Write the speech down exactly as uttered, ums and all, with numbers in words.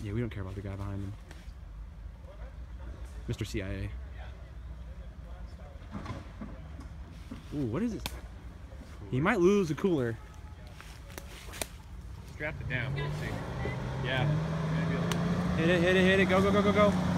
Yeah, we don't care about the guy behind him. Mister C I A. Ooh, what is it? He might lose a cooler. Strap it down. We'll see. Yeah. Hit it, hit it, hit it. Go, go, go, go, go.